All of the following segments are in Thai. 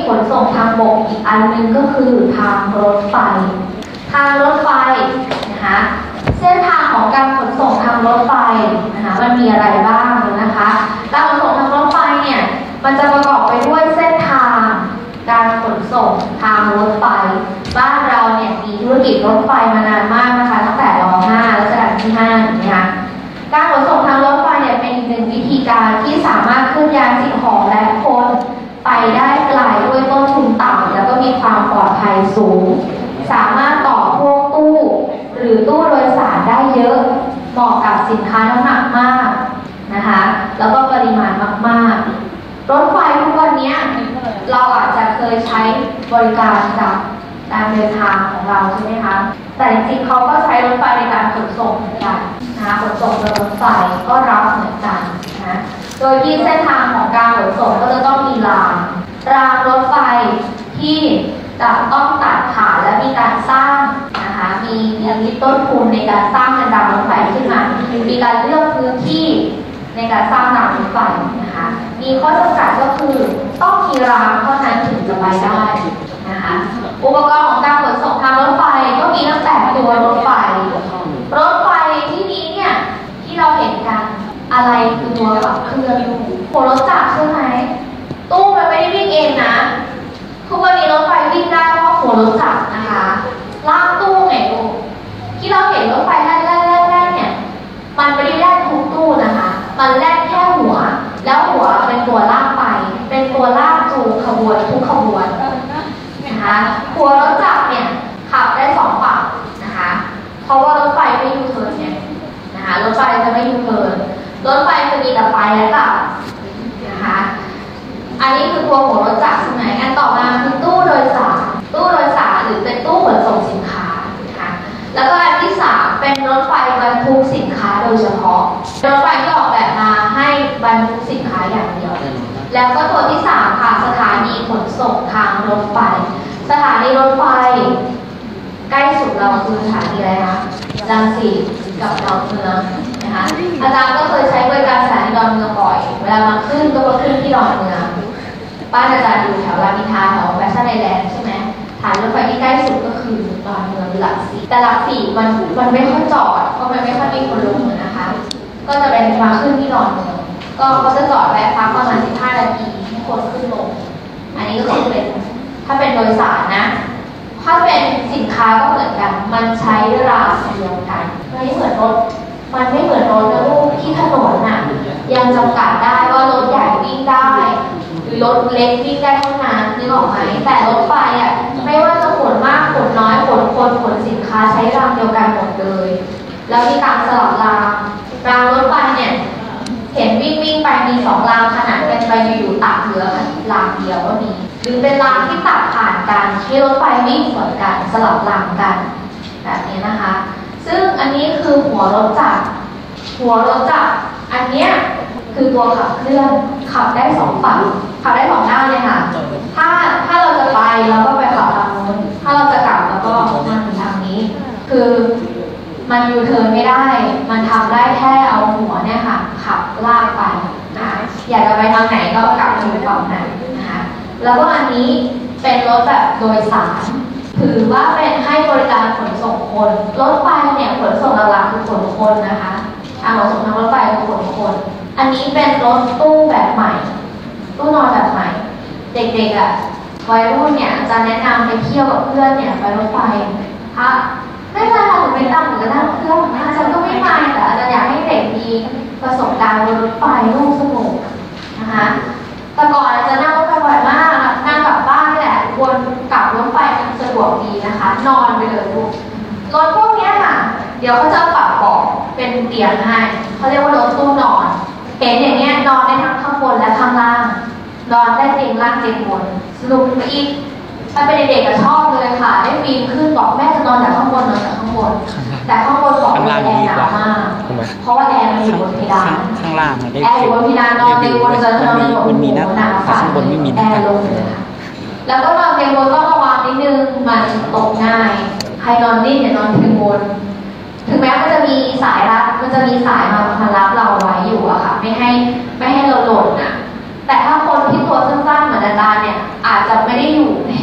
ขนส่งทางบกอีกอันนึงก็คือทางรถไฟทางรถไฟนะคะเส้นทางของการขนส่งทางรถไฟนะคะมันมีอะไรบ้างนะคะการขนส่งทางรถไฟเนี่ยมันจะประกอบไปด้วยเส้นทางการขนส่งทางรถไฟบ้านเราเนี่ยมีธุรกิจรถไฟมานานมากนะคะตั้งแต่ร.5 รัชกาลที่5นะคะการขนส่งทางรถไฟเนี่ยเป็นอีกหนึ่งวิธีการที่สามารถเคลื่อนย้ายสิ่งของและคนไปได้ไกลด้วยต้นทุนต่ำแล้วก็มีความปลอดภัยสูงสามารถต่อพ่วงตู้หรือตู้โดยสารได้เยอะเหมาะกับสินค้าน้ำหนักมากนะคะแล้วก็ปริมาณมากๆรถไฟทุกวันนี้เราอาจจะเคยใช้บริการกับการเดินทางของเราใช่ไหมคะแต่จริงๆเขาก็ใช้รถไฟในการขนส่งเหมือนกันนะคะขนส่งโดยรถไฟก็รับเหมือนกันนะโดยที่เส้นทางของการขนส่งก็จะต้องมีรางรถไฟที่จะต้องตัดขาดและมีการสร้างนะคะมีต้นทุนในการสร้างเป็นรางรถไฟขึ้นมามีการเลือกพื้นที่ในการสร้างรางรถไฟนะคะมีข้อจำกัดก็คือต้องมีรางเท่านั้นถึงจะไปได้นะคะอุปกรณ์ของการขนส่งทางรถไฟก็มีตั้งแต่ตัวรถไฟที่นี้เนี่ยที่เราเห็นกันอะไรคือตัวขับเคลื่อนหัวรถจักรใช่ไหมตู้มันไม่ได้วิ่งเองนะทุกวันนี้รถไฟวิ่งได้เพราะหัวรถจักรนะคะลากตู้ไงลูกที่เราเห็นรถไฟแล่นเนี่ยมันไม่ได้แล่นทุกตู้นะคะมันแล่นแค่หัวแล้วหัวเป็นตัวลากไปเป็นตัวลากจูงขบวนทุกขบวนนะคะหัวรถจักรเนี่ยขับได้2 ฝั่งนะคะเพราะว่ารถไฟไม่ยูเทิร์นเนี่ยนะคะรถไฟจะไม่ยูเทิร์นรถไฟจะมีแต่ไปและกลับนะคะอันนี้คือตัวหัวรถจักรใช่ไหมอันต่อมาคือตู้โดยสารหรือเป็นตู้ขนส่งสินค้านะคะแล้วก็อันที่3เป็นรถไฟบรรทุกสินค้าโดยเฉพาะรถไฟที่ออกแบบมาให้บรรทุกสินค้าอย่างเดียวแล้วก็ตัวที่3ค่ะสถานีขนส่งทางรถไฟสถานีรถไฟใกล้สุดเราคือสถานีอะไรคะรังสิตกับดอนเมืองนะคะอาจารย์ก็เคยใช้บริการสถานีดอนเมืองบ่อยเวลามาขึ้นก็มาขึ้นที่ดอนเมืองบ้านอาจารย์อยู่แถวรามอินทราแถวแฟชั่นไอแลนด์ใช่ไหมฐานรถไฟที่ใกล้สุดก็คือดอนเมืองหรือหลัก4แต่หลัก4มันไม่ค่อยจอดเพราะมันไม่ค่อยมีคนลงนะคะก็จะเป็นมาขึ้นที่ดอนเมืองก็เขาจะจอดแวะพักประมาณ15 นาทีให้คนขึ้นลงอันนี้ก็คือเป็นถ้าเป็นโดยสารนะถ้าเป็นสินค้าก็เหมือนกันมันใช้รางเดียวกันมันไม่เหมือนรถนะลูกที่ถนนน่ะยังจำกัดได้ว่ารถใหญ่วิ่งได้หรือรถเล็กวิ่งได้เท่านั้นนึกออกไหมแต่รถไฟอ่ะไม่ว่าจะขนมากขนน้อยขนคนขนสินค้าใช้รางเดียวกันหมดเลยแล้วมีการสลับรางรถไฟเนี่ยเห็นวิ่งไปมี2 รางขนาดเป็นไปอยู่ตัดเหลือรางเดียวก็มีหรือเป็นรางที่ตัดผ่านกันที่รถไฟวิ่งสวนกันสลับรางกันแบบนี้นะคะซึ่งอันนี้คือหัวรถจักรอันเนี้ยคือตัวขับเคลื่อนขับได้2 ฝั่งขับได้2 ด้านเลยค่ะถ้าเราจะไปเราก็ไปขับทางโน้นถ้าเราจะกลับเราก็มาทางนี้คือมันยูเทิร์นไม่ได้มันทำได้แค่เอาหัวเนี่ยค่ะขับลากไปนะอยากจะไปทางไหนก็กลับไปฝั่งนั้นนะคะแล้วก็อันนี้เป็นรถแบบโดยสารถือว่าเป็นให้บริการขนส่งคนรถไฟเนี่ยขนส่งหลักๆคือขนคนนะคะขนส่งทางรถไฟคือขนคนอันนี้เป็นรถตู้แบบใหม่ตู้นอนแบบใหม่เด็กๆวัยรุ่นเนี่ยจะแนะนำไปเที่ยวกับเพื่อนเนี่ยไปรถไฟค่ะไม่มาหรือไม่ตั้งหรือจะนั่งเครื่องอาจารย์ก็ไม่มาแต่อาจารย์อยากให้เด็กมีประสบการณ์บนรถไฟลูกสนุกนะคะแต่ก่อนอาจารย์นั่งรถไฟบ่อยมากนั่งกลับบ้านนี่แหละวนกลับรถไฟมันสะดวกดีนะคะนอนไปเลยลูกรถพวกนี้ค่ะเดี๋ยวเขาจะปรับเบาะเป็นเตียงให้เขาเรียกว่ารถตู้นอนเห็นอย่างเงี้ยนอนได้ทั้งข้างบนและข้างล่างนอนได้เตียงล่างเตียงบนสนุกอีกถ้าเป็นเด็กๆก็ชอบเลยค่ะได้ปีนขึ้นบอกแม่จะนอนจากข้างบนนอนจากข้างบนแต่ข้างบนบอกแอร์หนาวมากเพราะว่าแอร์มันอยู่บนเพดานข้างล่างมันได้แอร์อยู่บนเพดานนอนในบนจะนอนในบนมันมีหน้าต่างข้างบนไม่มีหน้าต่างแล้วก็นอนเตียงบนก็ระวังนิดนึงมันตกง่ายใครนอนนิ่งอย่านอนเตียงบนถึงแม้มันจะมีสายรับมันจะมีสายมารับเราไว้อยู่อะค่ะไม่ให้เราหล่นนะแต่ถ้าคนที่ตัวสั้นๆเหมือนอาจารย์เนี่ยอาจจะไม่ได้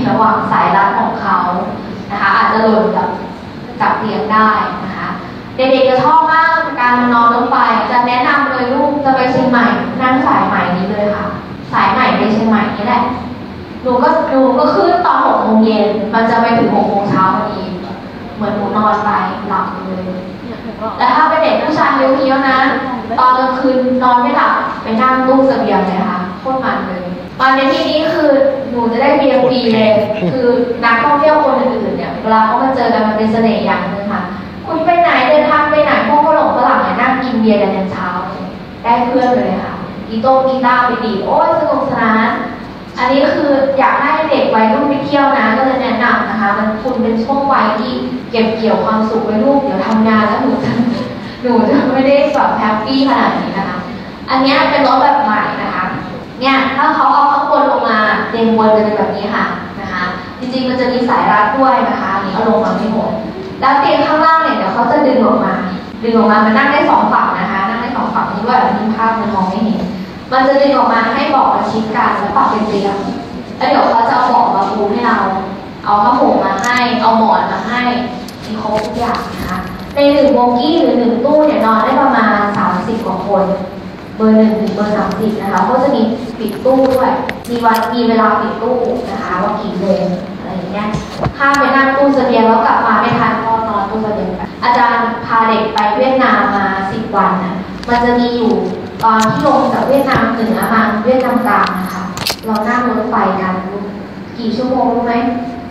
ระหว่างสายรัดของเขานะคะอาจจะหล่นกับเตียงได้นะคะเด็กๆจะชอบมากการนอนรถไฟจะแนะนำเลยลูกจะไปเชียงใหม่นั่งสายใหม่นี้เลยค่ะสายใหม่ไปเชียงใหม่นี่แหละหนูก็ขึ้นตอน6 โมงเย็นมันจะไปถึง6 โมงเช้าพอดีเหมือนหนูนอนไปหลับเลยแต่ถ้าเป็นเด็กผู้ชายเพียวๆนะตอนกลางคืนนอนไม่หลับไปนั่งตู้เสบียงเลยค่ะโคตรมันเลยตอนในที่นี้คือหนูจะได้เบียร์ฟรีเลยคือนักท่องเที่ยวคนอื่นๆเนี่ยเวลาเขามาเจอกันมันเป็นเสน่ห์อย่างนึงค่ะคุณไปไหนเดินทางไปไหนพวกฝรั่งเนี่ยนั่งกินเบียร์กันยันเช้าได้เพื่อนเลยค่ะกีตาร์ไปดีโอ้ยสนุกสนานอันนี้คืออยากให้เด็กวัยรุ่นไปเที่ยวนะก็เลยแนะนำนะคะมันคุณเป็นช่วงวัยที่เก็บเกี่ยวความสุขไว้ลูกเดี๋ยวทำงานแล้วหนูจะไม่ได้แบบแฮปปี้ขนาดนี้นะคะอันนี้เป็นรถแบบใหม่นะคะเนี่ยถ้าเขาเอาข้างบนลงมาเตียงบนจะเป็นแบบนี้ค่ะนะคะจริงๆมันจะมีสายรัดด้วยนะคะอันนี้เอาลงมาไม่หมดแล้วเตียงข้างล่างเนี่ยเดี๋ยวเขาจะดึงออกมามันนั่งได้2 ฝั่งนะคะนั่งได้2 ฝั่งนี้ด้วยแบบนี้ภาพมันมองไม่เห็นมันจะดึงออกมาให้เบาะมันชิดกันแล้วปรับเป็นเตียงแล้วเดี๋ยวเขาจะเอาเบาะมาปูให้เราเอาผ้าห่มมาให้เอาหมอนมาให้มีครบทุกอย่างนะคะใน1 โบกี้หรือ1 ตู้เนี่ยนอนได้ประมาณ30 กว่าคนเบอร์ 1 ถึงเบอร์ 30นะคะก็จะมีปิดตู้ด้วยมีเวลาปิดตู้นะคะว่ากี่โมงอะไรอย่างเงี้ยถ้าไปนั่งตู้เสบียงแล้วกลับมาไม่ทันก็นอนตู้เสบียงไปอาจารย์พาเด็กไปเวียดนามมา10 วันนะมันจะมีอยู่ตอนที่ลงจากเวียดนามเหนือมาเวียดนามกลางนะคะเรานั่งรถไฟกันกี่ชั่วโมงรู้ไหม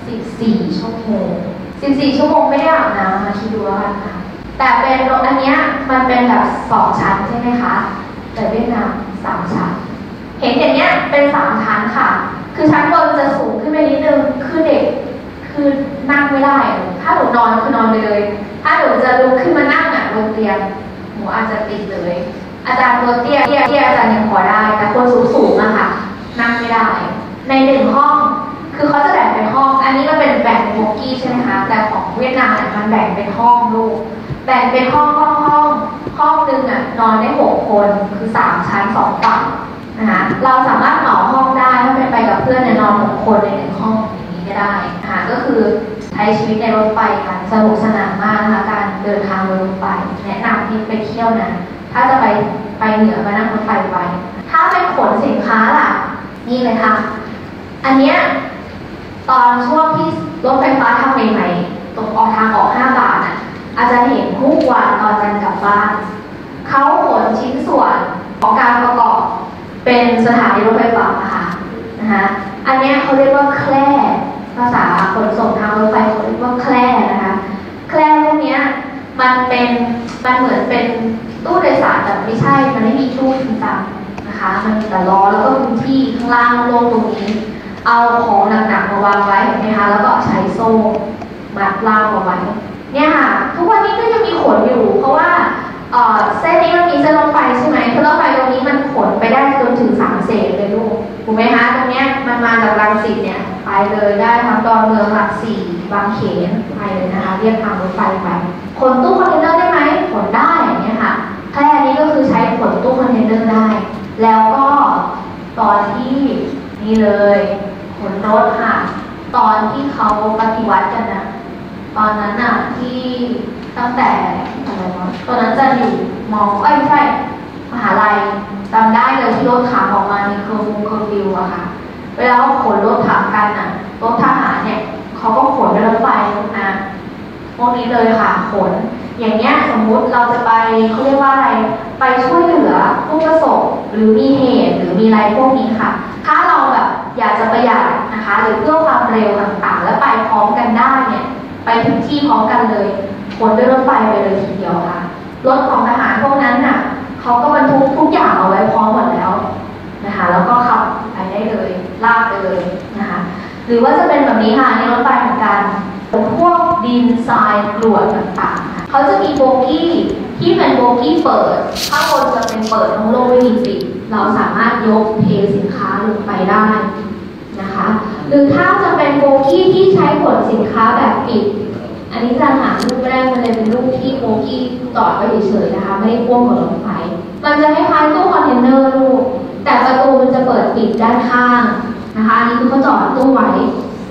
14 ชั่วโมง14 ชั่วโมงไม่ได้อาบน้ำมาคิดดูแล้วกันค่ะแต่เป็นรถอันเนี้ยมันเป็นแบบ2 ชั้นใช่ไหมคะแต่เวียดนาม3 ชั้นเห็นอย่างเนี้ยเป็น3 ชั้นค่ะคือชั้นบนจะสูงขึ้นไปนิดนึงคือเด็กคือนั่งไม่ได้ถ้าหนูนอนคือนอนไปเลยถ้าหนูจะลุกขึ้นมานั่งอ่ะบนเตียงหนูอาจจะติดเลยอาจารย์ตัวเตี้ยอาจารย์ยังพอได้แต่คนสูงอะค่ะนั่งไม่ได้ใน1 ห้องคือเขาจะแบ่งเป็นห้องอันนี้มันเป็นแบ่งเป็นโบกี้ใช่ไหมคะแต่ของเวียดนามเนี่ยมันแบ่งเป็นห้องลูกแบ่งเป็นห้องนึงอ่ะนอนได้6 คนคือ3 ชั้น 2 ฝั่งนะคะเราสามารถเหมาห้องได้ถ้าไปกับเพื่อนเนี่ยนอน6 คนใน1 ห้องอย่างนี้ก็ได้นะคะก็คือใช้ชีวิตในรถไฟกันสนุกสนานมากนะคะการเดินทางบนรถไฟแนะนำที่ไปเที่ยวนะถ้าจะไปเหนือมานั่งรถไฟไปถ้าเป็นขนสินค้าล่ะนี่เลยค่ะอันเนี้ยตอนช่วงที่รถไฟฟ้าทำใหม่ๆตรงทางออก5 บาทน่ะอาจารย์เห็นทุกวันตอนจันกลับบ้านเขาขนชิ้นส่วนของการประกอบเป็นสถานีรถไฟฟ้านะคะอันนี้เขาเรียกว่าแคร่ภาษาขนส่งทางรถไฟเขาเรียกว่าแคร่นะคะแคร่พวกนี้มันเหมือนเป็นตู้โดยสารแต่ไม่ใช่มันไม่มีตู้จริงจังนะคะมันมีแต่ล้อแล้วก็พื้นที่ข้างล่างโล่งตรงนี้เอาของหนักๆมาวางไว้เห็นไหมคะแล้วก็ใช้โซ่มัดล่างเอาไว้เนี่ยค่ะทุกวันนี้ก็ยังมีขนอยู่เพราะว่าเส้นนี้มันมีเส้นรถไฟใช่ไหมเส้นรถไฟตรงนี้มันขนไปได้จนถึง3 เสนเลยลูกถูกไหมคะตรงเนี้ยมันมาจากรังสิตเนี่ยไปเลยได้ทั้งดอนเมืองหลัก4บางเขนไปเลยนะคะเรียกทางรถไฟไปขนตู้คอนเทนเนอร์ได้ไหมขนได้อย่างเงี้ยค่ะแค่นี้ก็คือใช้ขนตู้คอนเทนเนอร์ได้แล้วก็ตอนที่นี่เลยขนรถค่ะตอนที่เขาปฏิวัติกันนะตอนนั้นน่ะที่ตั้งแต่อะไรวะตอนนั้นจะอยู่ไม่ใช่มหาลัยจำได้เลยที่รถถังออกมาในเคอร์ฟิวอะค่ะเวลาเขาขนรถถังกันน่ะรถทหารเนี่ยเขาก็ขนด้วยรถไฟนะพวกนี้เลยค่ะขนอย่างเงี้ยสมมุติเราจะไปเขาเรียกว่าอะไรไปช่วยเหลือผู้ประสบหรือมีเหตุหรือมีอะไรพวกนี้ค่ะถ้าเราแบบอยากจะประหยัดนะคะหรือเพื่อความเร็วต่างๆแล้วไปพร้อมกันได้เนี่ยไปถึงที่พร้อมกันเลยขนด้วยรถไฟไปเลยทีเดียวค่ะรถของทหารพวกนั้นน่ะเขาก็บรรทุกทุกอย่างเอาไว้พร้อมหมดแล้วนะคะแล้วก็ขับไปได้เลยลากไปเลยนะคะหรือว่าจะเป็นแบบนี้ค่ะในรถไฟเหมือนกันพวกดินทรายกรวดต่างๆเขาจะมีโบกี้ที่เป็นโบกี้เปิดข้างบนจะเป็นเปิดทั้งโลกไม่มีปิดเราสามารถยกเทสินค้าลงไปได้นะคะหรือถ้าจะเป็นโบกี้ที่ใช้ขนสินค้าแบบปิดอันนี้จะหารูปไม่ได้มันเลยเป็นรูปที่โบกี้จอดไว้เฉยๆนะคะไม่ได้พ่วงกับรถไฟมันจะคล้ายๆตู้คอนเทนเนอร์ลูกแต่ประตูมันจะเปิดปิดด้านข้างนะคะอันนี้คือเขาจอดตู้ไว้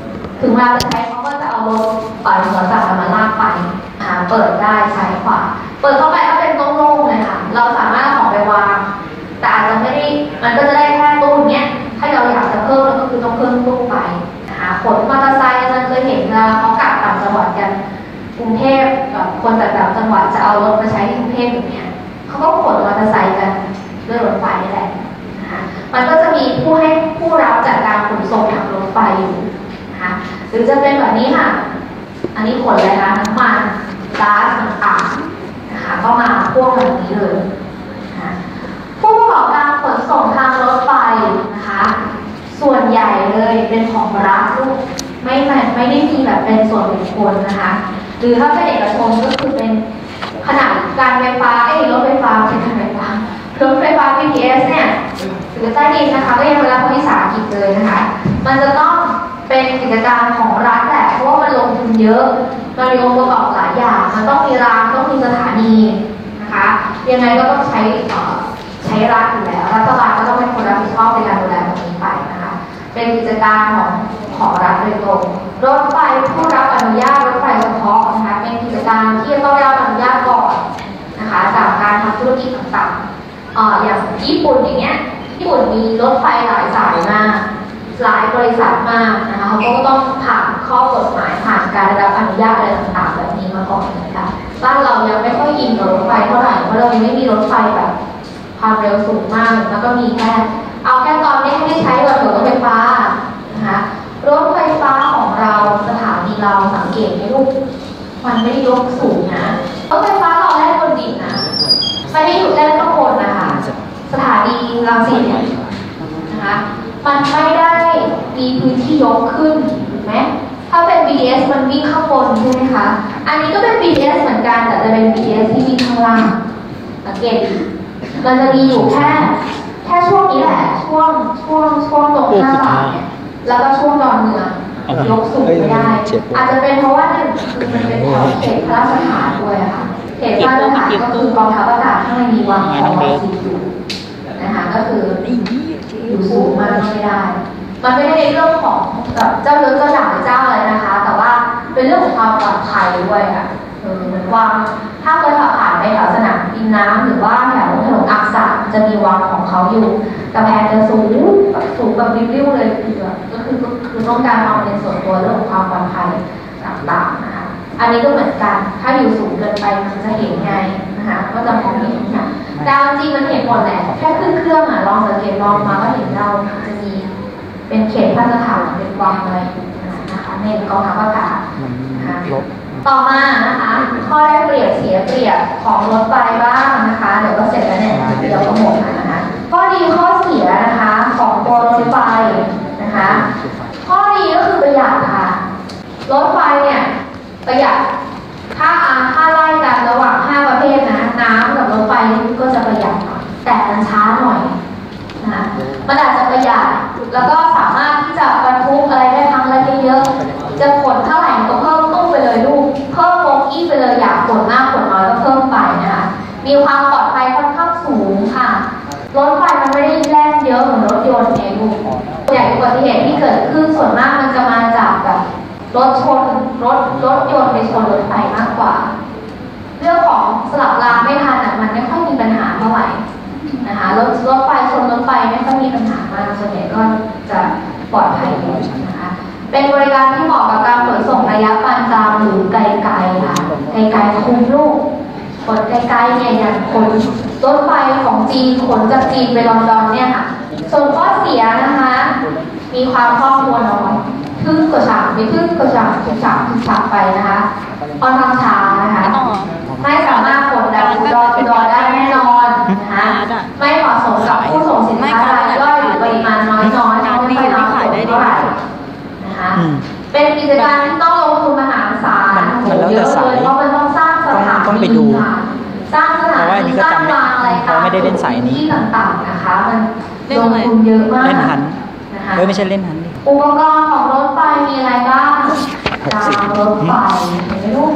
ถึงเวลาจะใช้เขาก็จะเอารถหัวจักรมาลากไปเปิดได้ซ้ายขวาเปิดเข้าไปก็เป็นโล่งๆเลยค่ะเราสามารถเอาของไปวางแต่อาจจะไม่ได้มันก็จะได้แค่ตู้เนี้ยถ้าเราอยากจะเพิ่มก็คือต้องเพิ่มตู้ไปนะคะขนมอเตอร์ไซค์เราเคยเห็นเวลาเขากลับต่างจังหวัดกันกรุงเทพแบบคนจากต่างจังหวัดจะเอารถมาใช้ที่กรุงเทพอย่างเนี้ยเขาก็ขนมอเตอร์ไซค์กันด้วยรถไฟนี่แหละนะคะมันก็จะมีผู้รับจากการขนส่งทางรถไฟอยู่นะคะหรือจะเป็นแบบนี้ค่ะอันนี้ขนอะไรคะน้ำมันก๊าซต่างๆนะคะก็มาพ่วงแบบนี้เลยนะคะผู้ประกอบการขนส่งทางรถไฟนะคะส่วนใหญ่เลยเป็นของรัฐไม่ได้มีแบบเป็นส่วนบุคคลนะคะหรือถ้าเป็นเอกชนก็คือเป็นขนาดการไฟฟ้ารถไฟฟ้าเป็นการไฟฟ้ารถไฟฟ้า BTS เนี่ยหรือใต้ดินนะคะก็ยังเป็นรัฐวิสาหกิจเลยนะคะมันจะต้องเป็นกิจการของรัฐแหละเพราะว่ามันลงทุนเยอะมันมีองค์ประกอบหลายอย่างมันต้องมีรางต้องมีสถานีนะคะยังไงก็ต้องใช้รัฐอยู่แล้วรัฐบาลก็ต้องเป็นคนรับผิดชอบในการดูแลตรงนี้ไปนะคะเป็นกิจการของรัฐโดยตรงรถไฟผู้รับอนุญาตรถไฟเฉพาะนะคะเป็นกิจการที่ต้องได้รับอนุญาตก่อนนะคะจากการทำธุรกิจต่างๆอย่างญี่ปุ่นอย่างเงี้ยญี่ปุ่นมีรถไฟหลายสายมากหลายบริษัทมากนะคะเขาก็ต้องผ่านข้อกฎหมายผ่านการรับอนุญาตอะไรต่างๆแบบนี้มาก่อนนะคะบ้านเรายังไม่ค่อยอินกับรถไฟเท่าไหร่เพราะเรายังไม่มีรถไฟแบบความเร็วสูงมากแล้วก็มีแค่ตอนนี้ให้ได้ใช้แบบรถไฟฟ้านะคะรถไฟฟ้าของเราสถานีเราสังเกตไหมลูกมันไม่ได้ยกสูงนะรถไฟฟ้าเราแล่นบนดินนะไม่ได้อยู่แล่นข้างบนนะคะสถานีรังสิตนะคะมันไม่ได้มีพื้นที่ยกขึ้นถูกไหมถ้าเป็น BTS มันวิ่งข้างบนใช่ไหมคะอันนี้ก็เป็น BTS เหมือนกันแต่จะเป็น BTS ที่วิ่งข้างล่างสังเกตมันจะมีอยู่แค่ช่วงนี้แหละช่วงตรง5 บาทเนี่ยแล้วก็ช่วงดอนเมืองยกสูงไม่ได้อาจจะเป็นเพราะว่าหนึ่งคือมันเป็นแถวเขตพระราชฐานด้วยค่ะเขตพระราชฐานก็คือกองทัพอากาศข้างในมีวางของอยู่นะคะก็คืออยู่สูงมากไม่ได้มันไม่ได้ในเรื่องของแบบเจ้าเลือดเจ้าหนักเจ้าอะไรนะคะแต่ว่าเป็นเรื่องของความปลอดภัยด้วยค่ะเหมือนวางถ้าเคยขับผ่านในแถวสนามบินน้ำหรือว่าแถวถนนอักษะจะมีวังของเขาอยู่กระแพงจะสูงแบบริ้วๆเลยก็คือต้องการเอาในส่วนตัวเรื่องของความปลอดภัยต่างๆนะคะอันนี้ก็เหมือนกันถ้าอยู่สูงเกินไปมันจะเห็นไงนะคะก็จะมองเห็นค่ะดาวจริงมันเห็นหมดแหละแค่ขึ้นเครื่องลองสังเกตลองมาก็เห็นเราจะมีเป็นเขตพระราชฐานเป็นวังอะไรนะคะในกองทัพอากาศนะคะต่อมานะคะข้อได้เปรียบเสียเปรียบของรถไฟบ้างนะคะเดี๋ยวก็เสร็จแล้วเนี่ยเดี๋ยวก็หมดนะคะข้อดีข้อเสียนะคะของตัวรถไฟนะคะข้อดีก็คือประหยัดค่ะรถไฟเนี่ยประหยัดถ้าไล่กันระหว่าง5 ประเภทนะน้ำกับรถไฟก็จะประหยัดหน่อยแต่มันช้าหน่อยนะคะมันอาจจะประหยัดแล้วก็สามารถที่จะบรรทุกอะไรได้ทั้งอะไรได้เยอะจะขนเท่าไหร่ก็เพิ่มตู้ไปเลยลูกเพิ่มโบกี้ไปเลยอยากขนมากขนน้อยก็เพิ่มไปนะคะมีความปลอดภัยค่อนข้างสูงค่ะรถไฟมันไม่ได้แล่นเยอะเหมือนรถยนต์ไงลูกอย่างอุบัติเหตุที่เกิดขึ้นส่วนมากมันจะมาจากแบบรถยนต์ไปชนรถไฟมากกว่าเรื่องของสลับรางไม่ทันมันไม่ค่อยมีปัญหาเท่าไหร่นะคะรถไฟชนรถไฟไม่ค่อยมีปัญหามากส่วนใหญ่ก็จะปลอดภัยดีนะคะเป็นบริการที่เหมาะกับการขนส่งระยะปานกลางหรือไกลๆค่ะไกลๆคุ้มลูกขนไกลๆเนี่ยอย่างขนรถไฟของจีนขนจากจีนไปลอนดอนเนี่ยค่ะส่วนข้อเสียนะคะมีความคล่องตัวน้อยทึ่งกว่าฉากไม่ทึ่งกว่าฉากไปนะคะค่อนข้างช้านะคะไม่สามารถขนแบบอุดรได้แน่นอนนะคะไม่เหมาะสมกับผู้ส่งสินค้ารายย่อยหรือปริมาณน้อยไม่ค่อยรับผลเท่าไหร่นะคะเป็นกิจการที่ต้องลงทุนมหาศาลเยอะเลยเพราะมันต้องสร้างสถานที่สร้างสถานที่สร้างวางอะไรที่ต่างๆนะคะมันลงทุนเยอะมากเล่นหันไม่ใช่เล่นหันดิอุปกรณ์ของรถไฟมีอะไรบ้างรางรถไฟเห็นไหมลูก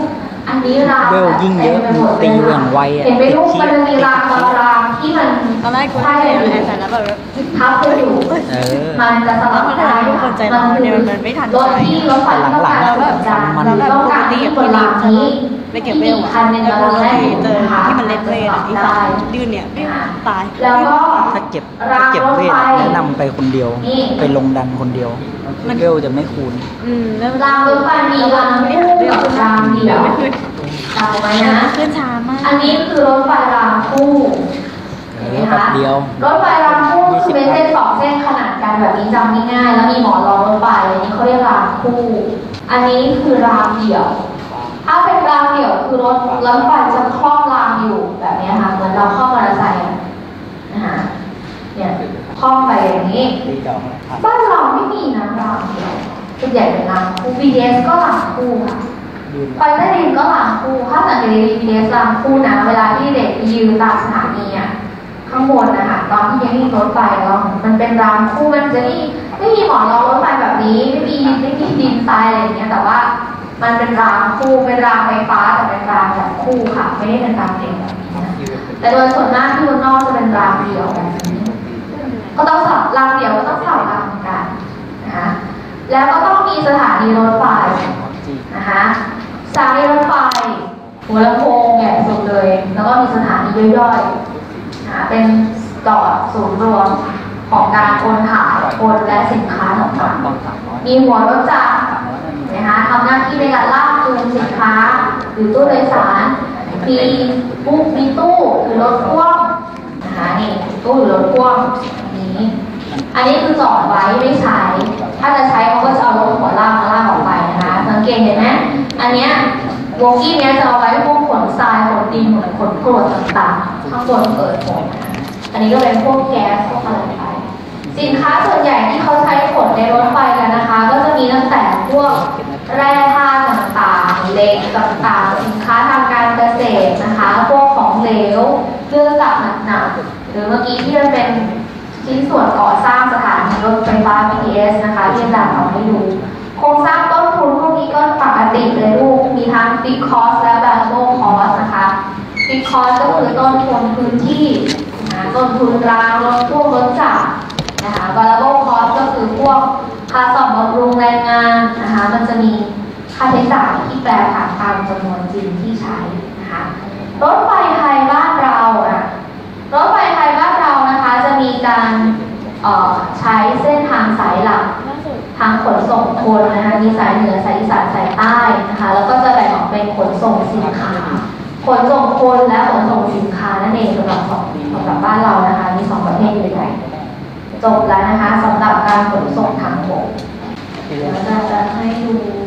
อันนี้รางเวลยิ่งเยอะต็มไปหมดลตีอย่างไวอะเห็นไหมลูกมันจะมีรางบางรางที่มันตอนแรกกูใช่ได้เลยแอนใส่แล้วแบบทับกันอยู่ มันจะสลับได้ทุกคนใจร้อนเนี่ยมันไม่ทันรถที่รถไฟต้องการสนใจต้องการที่บนรางนี้ไปเก็บเวลคันหนึ่งแล้วเราก็ได้เจอที่มันเล่นเวทที่สองยืนเนี่ยตายแล้วก็ถ้าเก็บรางเก็บรถเวทไฟแนะนำไปคนเดียวนี่ไปลงดันคนเดียวเวลจะไม่คูณแล้วรางรถไฟมีรางคู่กับรางเดียวไม่ขึ้นจำไว้นะขึ้นช้ามากอันนี้คือรถไฟรางคู่เห็นไหมแป๊บคะเดียวรถไฟรางคู่คือเป็นเส้นสองเส้นขนานกันแบบนี้จำง่ายๆแล้วมีหมอนรองรถไฟอันนี้เขาเรียกรางคู่ อันนี้คือรางเดี่ยว ถ้าเป็นรางเดี่ยวคือรถไฟจะคล่อมรางอยู่แบบนี้ค่ะเหมือนเราคล่อมมอเตอร์ไซค์นะคะเนี่ยคล่อมไปอย่างนี้ บ้านเราไม่มีนะรางเดี่ยวส่วนใหญ่เป็นรางคู่ BTS ก็รางคู่ค่ะไฟใต้ดินก็รางคู่ถ้าสังเกต BTS รางคู่นะเวลาที่เด็กไปยืนตามสถานีอ่ะข้างบนนะคะตอนที่ยังไม่มีรถไฟแล้วมันเป็นรางคู่มันจะไม่มีหมอนรองรถไฟแบบนี้ไม่มีดินทรายอะไรอย่างเงี้ยแต่ว่ามันเป็นรางคู่เป็นรางไฟฟ้าแต่เป็นรางแบบคู่ค่ะไม่ได้เป็นรางเดี่ยวแบบนี้นะแต่โดยส่วนมากที่คนนอกจะเป็นรางเดี่ยวแบบนี้ก็ต้องสับรางเดี่ยวก็ต้องสับรางเหมือนกันนะคะแล้วก็ต้องมีสถานีรถไฟนะคะสถานีรถไฟหัวลำโพงใหญ่สุดเลยแล้วก็มีสถานีย่อยๆเป็นจอดศูนย์รวมของการโอนถ่ายโอนและสินค้าต่างๆมีหัวรถจักรนะคะทำหน้าที่ในการลากจูงสินค้าหรือตู้โดยสารมีตู้หรือรถพ่วงนะคะนี่ตู้หรือรถพ่วงนี้อันนี้คือจอดไว้ไม่ใช้ถ้าจะใช้เขาก็จะเอารถหัวลากมาลากออกไปนะคะสังเกตเห็นไหมอันเนี้ยวงกี้เนี้ยจะเอาไว้พวกขนทรายขนดินขนกรวดต่างๆข้างบนเปิดหมดอันนี้ก็เป็นพวกแก๊สพวกอะไรไปสินค้าส่วนใหญ่ที่เขาใช้ขนในรถไฟกันนะคะ ก็จะมีตั้งแต่พวกแร่ธาตุต่างๆเหล็กต่างๆสินค้าทางการเกษตรนะคะพวกของเหลวเครื่องจักรหนักๆหรือเมื่อกี้ที่มันเป็นชิ้นส่วนก่อสร้างสถานีรถไฟฟ้า BTS นะคะที่อาจารย์เอาให้ดูโครงสร้างต้นทุนพวกนี้ก็ปกติเลยลูกมีทั้ง fixed cost และ variable cost นะคะ fixed cost ก็คือต้นทุนพื้นที่ต้นทุนรางรถพ่วงรถจักรนะคะ variable cost ก็คือพวกค่าซ่อมบำรุงแรงงานนะคะมันจะมีค่าใช้จ่ายที่แปรผันตามจำนวนจริงที่ใช้นะคะรถไฟไทยบ้านเรารถไฟไทยบ้านเรานะคะจะมีการใช้เส้นทางสายหลักทางขนส่งคนนะคะมีสายเหนือสายอีสานสายใต้นะคะแล้วก็จะแบ่งออกเป็นขนส่งสินค้าขนส่งคนและขนส่งสินค้านั่นเองสำหรับบ้านเรานะคะมี2ประเภทใหญ่ๆจบแล้วนะคะสำหรับการขนส่งทางบกเดี๋ยวเราจะให้ดู